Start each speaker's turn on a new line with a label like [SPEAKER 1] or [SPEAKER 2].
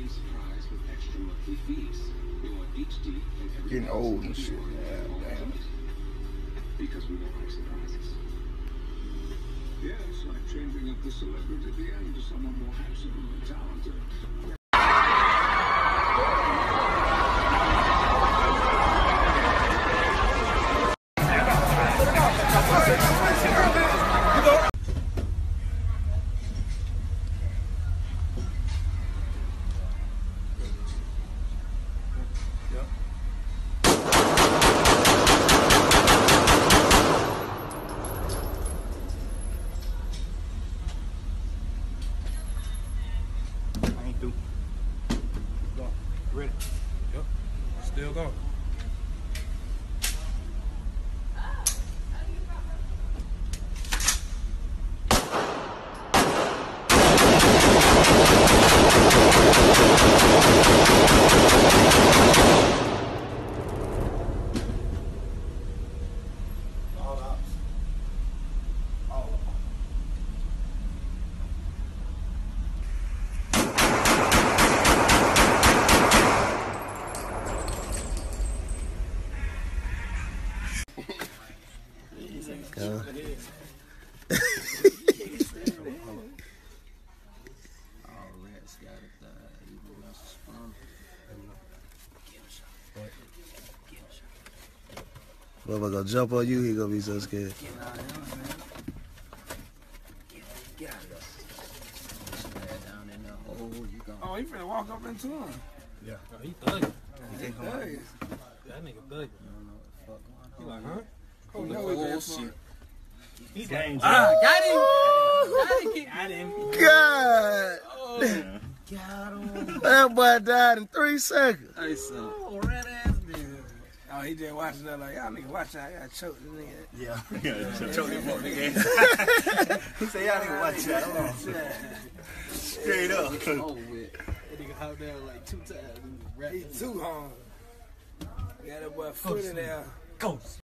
[SPEAKER 1] Getting old and shit. Yeah, damn.
[SPEAKER 2] Because we don't like surprises. Yeah, it's like changing up the celebrity at the end to someone more handsome and talented.
[SPEAKER 3] Ready? Yep. Still going. All out. All of them.
[SPEAKER 1] Motherfucker gonna jump on you, he gonna be so scared.
[SPEAKER 4] Oh, he finna walk up into him.
[SPEAKER 3] Yeah. Oh, he thugging.
[SPEAKER 4] He thugging.
[SPEAKER 3] That nigga thugging. He like, huh?
[SPEAKER 4] Oh, no, he bullshit.
[SPEAKER 3] He's dangerous.
[SPEAKER 4] Got him. Got him.
[SPEAKER 1] God!
[SPEAKER 4] Got him.
[SPEAKER 1] That boy died in 3 seconds.
[SPEAKER 4] Hey, son. Oh, red ass nigga. Oh, he just watching that like, y'all nigga watch out. I gotta choke this nigga.
[SPEAKER 3] Yeah. Choke him up, nigga. He said, y'all nigga watch out. Hold on. Straight up.
[SPEAKER 4] Oh, with.
[SPEAKER 3] That nigga hopped down like 2 times.
[SPEAKER 4] He too hard. Got that boy foot in there.
[SPEAKER 3] Ghost.